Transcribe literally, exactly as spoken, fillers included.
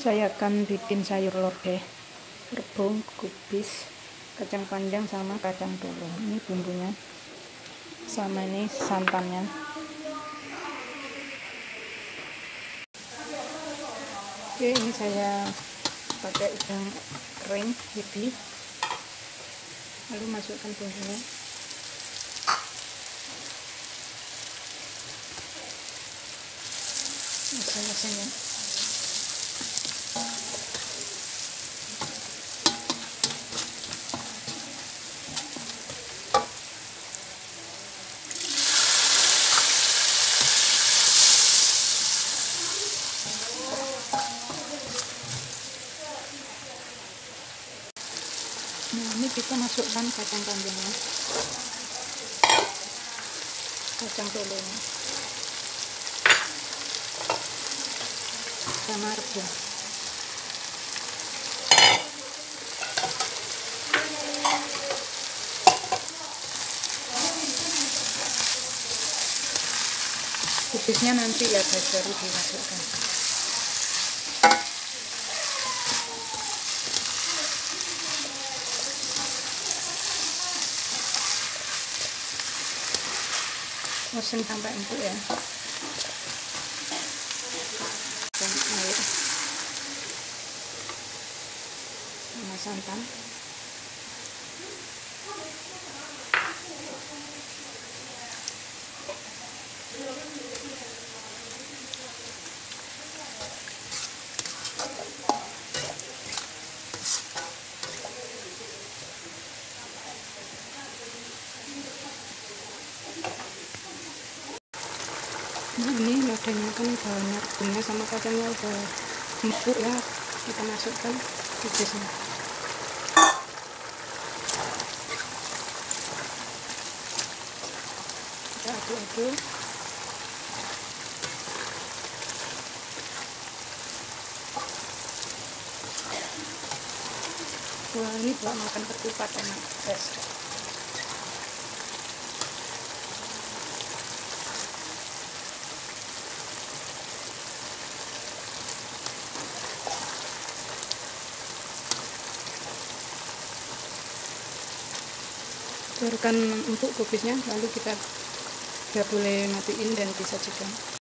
Saya akan bikin sayur lodeh, rebung, kubis, kacang panjang sama kacang tolo. Ini bumbunya, sama ini santannya. Oke, ini saya pakai udang kering jadi, lalu masukkan bumbunya. Masanya. Nah, ini kita masukkan kacang panjangnya, kacang tolonya, sama rebung. Kubisnya nanti ya guys, baru dimasukkan. Mesin sampai empuk ya. Dan air sama santan. Nah, ini lodehnya kan banyak bunga sama kacangnya udah empuk ya, kita masukkan kubisnya. Kita aduk-aduk. Wah, ini buat makan ketupat enak guys. Biarkan empuk kubisnya, lalu kita udah boleh matiin dan disajikan.